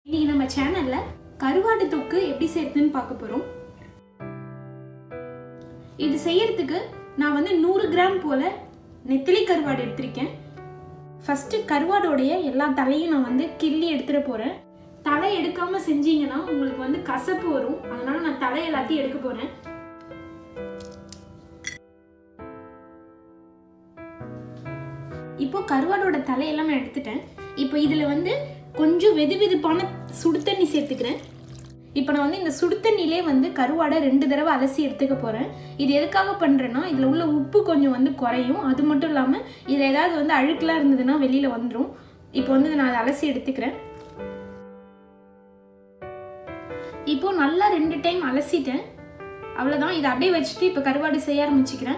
இன்னைக்கு நம்ம சேனல்ல கருவாடு தொக்கு எப்படி செய்யறதுன்னு பார்க்க போறோம். இது செய்யறதுக்கு நான் 100 கிராம் போல நெத்திலி கருவாடு எடுத்திருக்கேன். ஃபர்ஸ்ட் கருவாடோடைய எல்லா தலையும் நான் கிள்ளி எடுத்துட போறேன். தலை எடுக்காம செஞ்சீங்கன்னா உங்களுக்கு கசப்பு வரும். அதனால நான் தலை எல்லாத்தையும் எடுக்க போறேன். இப்போ கருவாடோட தலையெல்லாம் நான் எடுத்துட்டேன். இப்போ இதுல கொஞ்சம் வெதுவெதுப்பான சுடு தண்ணி சேர்த்துக்கிறேன். இப்போ நான் இந்த சுடு தண்ணியிலே கருவாடை 2 தடவை அலசி எடுத்துக்க போறேன். இது எதுக்காக பண்றேன்னா இதுல உள்ள உப்பு கொஞ்சம் குறையும். அது மட்டும் இல்லாம இதுல ஏதாவது அழுக்கெல்லாம் இருந்ததுன்னா வெளியில வந்துடும். இப்போ நான் அலசி எடுத்துக்கிறேன். இப்போ நல்லா 2 டைம் அலசிட்டேன். அவ்வளவுதான். இதை அப்படியே வச்சுட்டு இப்போ கருவாடு செய்ய ஆரம்பிச்சுக்கிறேன்.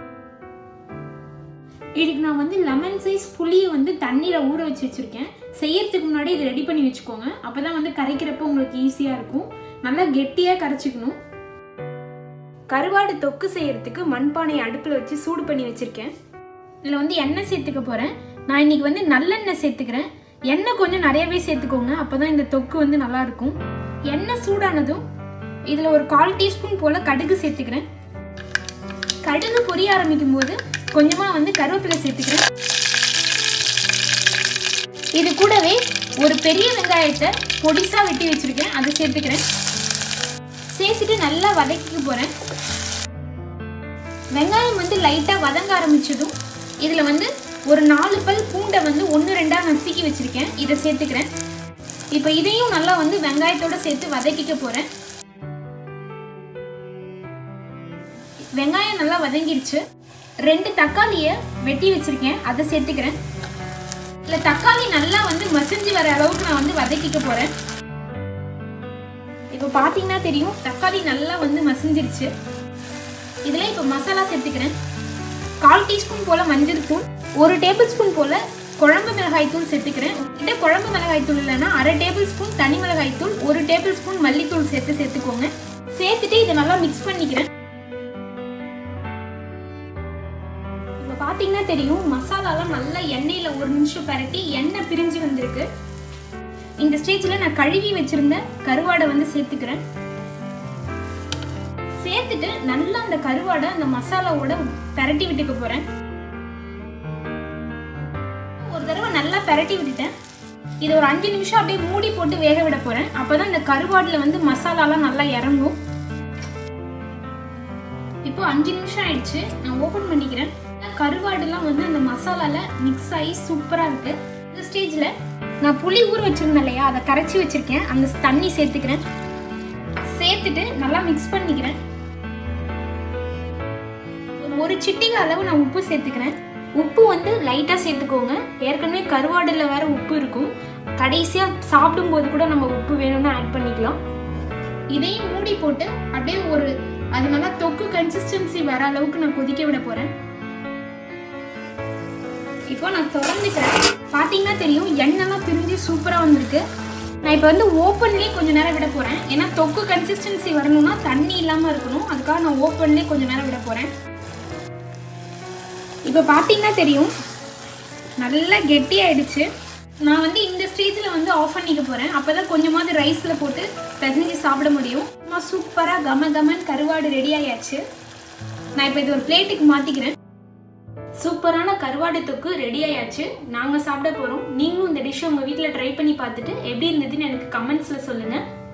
இதுக்கு நான் லெமன் சைஸ் புளியை தண்ணீரை ஊற வச்சு வச்சிருக்கேன். செய்யறதுக்கு முன்னாடி இது ரெடி பண்ணி வச்சுக்கோங்க. அப்பதான் கரைக்கிறப்ப உங்களுக்கு ஈஸியா இருக்கும். நல்லா கெட்டியா கரைச்சிக்கணும். கருவாடு தொக்கு செய்யறதுக்கு மண்பானை அடுப்புல வச்சு சூடு பண்ணி வச்சிருக்கேன். இதுல எண்ணெய் சேர்த்துக்க போறேன். நான் இன்னைக்கு நல்லெண்ணெய் சேர்த்துக்கிறேன். எண்ணெய் கொஞ்சம் நிறையவே சேர்த்துக்கோங்க. அப்பதான் இந்த தொக்கு நல்லா இருக்கும். எண்ணெய் சூடானதும் இதுல ஒரு 1/4 டீஸ்பூன் போல கடுகு சேர்த்துக்கிறேன். கடுகு பொரிய ஆரம்பிக்கும் போது கொஞ்சமா கருவேப்பிலை சேர்த்துக்கிறேன். இது கூடவே ஒரு பெரிய வெங்காயத்தை பொடிசா வெட்டி வச்சிருக்கேன், அதை சேர்த்துக்கிறேன். சேர்த்துட்டு நல்லா வதக்கிக்க போறேன். வெங்காயம் லைட்டா வதங்க ஆரம்பிச்சதும் இதுல ஒரு 4 பல் பூண்டை 1-2 நசுக்கி வச்சிருக்கேன், இதை சேர்த்துக்கிறேன். இப்போ இதையும் நல்லா வெங்காயத்தோட சேர்த்து வதக்கிக்க போறேன். வெங்காயம் நல்லா வதங்கிடுச்சு. 2 தக்காளியை வெட்டி வச்சிருக்கேன், அதை சேர்த்துக்கிறேன். இல்ல தக்காளி நல்லா மசிஞ்சு வர அளவுக்கு நான் வதக்கிக்க போறேன். இப்போ பாத்தீங்கன்னா தெரியும், தக்காளி நல்லா மசிஞ்சிருச்சு. இதுல இப்போ மசாலா சேர்த்துக்கிறேன். 1/4 டீஸ்பூன் போல மஞ்சள் தூள், 1 டேபிள் ஸ்பூன் போல குழம்பு மிளகாய் தூள் சேர்த்துக்கிறேன். கிட்ட குழம்பு மிளகாய் தூள் இல்லைன்னா 1/2 டேபிள் ஸ்பூன் தனி மிளகாய் தூள், 1 டேபிள் ஸ்பூன் மல்லித்தூள் சேர்த்துக்கோங்க. சேர்த்துட்டு இதை நல்லா மிக்ஸ் பண்ணிக்கிறேன். பாத்தீங்கன்னா தெரியும், மசாலாலாம் நல்லா எண்ணெயில 1 நிமிஷம் பரட்டி எண்ணெய் பிரிஞ்சு வந்திருக்கு. இந்த ஸ்டேஜ்ல நான் கழுவி வச்சிருந்த கருவாடை சேர்த்துக்கிறேன். சேர்த்துட்டு நல்லா அந்த கருவாடை அந்த மசாலாவோட பரட்டி விட்டுக்க போறேன். ஒரு தடவை நல்லா பரட்டி விட்டுட்டேன். இது ஒரு 5 நிமிஷம் அப்படியே மூடி போட்டு வேக விட போறேன். அப்பதான் இந்த கருவாடுல மசாலாலாம் நல்லா இறங்கும். இப்போ 5 நிமிஷம் ஆயிடுச்சு. நான் ஓபன் பண்ணிக்கிறேன். கருவாடுலாம் அந்த மசாலால மிக்ஸ் ஆகி சூப்பரா இருக்கு. இந்த ஸ்டேஜ்ல நான் புளி ஊற வச்சிருந்தேன் இல்லையா, அதை கரைச்சி வச்சிருக்கேன், அந்த தண்ணி சேர்த்துக்கிறேன். சேர்த்துட்டு நல்லா மிக்ஸ் பண்ணிக்கிறேன். ஒரு சிட்டிகை அளவு நான் உப்பு சேர்த்துக்கிறேன். உப்பு லைட்டா சேர்த்துக்கோங்க. ஏற்கனவே கருவாடுல வேற உப்பு இருக்கும். கடைசியா சாப்பிடும் போது கூட நம்ம உப்பு வேணும்னா ஆட் பண்ணிக்கலாம். இதையும் மூடி போட்டு அப்படியே அது நல்லா தொக்கு கன்சிஸ்டன்சி வர அளவுக்கு நான் கொதிக்க விட போறேன். இப்போ நான் திறந்துக்கிறேன். பாத்தீங்கன்னா தெரியும், எண்ணெய்லாம் பிரிஞ்சு சூப்பரா வந்திருக்கு. நான் இப்போ ஓப்பன்லேயே கொஞ்சம் நேரம் விட போறேன். ஏன்னா தொக்கு கன்சிஸ்டன்சி வரணும்னா தண்ணி இல்லாம இருக்கணும். அதுக்காக நான் ஓப்பன்லேயே கொஞ்சம் நேரம் விட போறேன். இப்போ பாத்தீங்கன்னா தெரியும், நல்லா கெட்டி ஆயிடுச்சு. நான் இந்த ஸ்டேஜ்ல ஆஃப் பண்ணிக்க போறேன். அப்பதான் கொஞ்சமாவது ரைஸ்ல போட்டு பிசைஞ்சு சாப்பிட முடியும். சூப்பரா கம கமன் கருவாடு ரெடி ஆயாச்சு. நான் இப்போ இது ஒரு பிளேட்டுக்கு மாத்திக்கிறேன். சூப்பரான கருவாடு தொக்கு ரெடி ஆயாச்சு. நாங்க சாப்பிட போறோம். நீங்களும் இந்த டிஷ் உங்க வீட்டுல ட்ரை பண்ணி பார்த்துட்டு எப்படி இருந்ததுன்னு எனக்கு கமெண்ட்ஸ்ல சொல்லுங்க.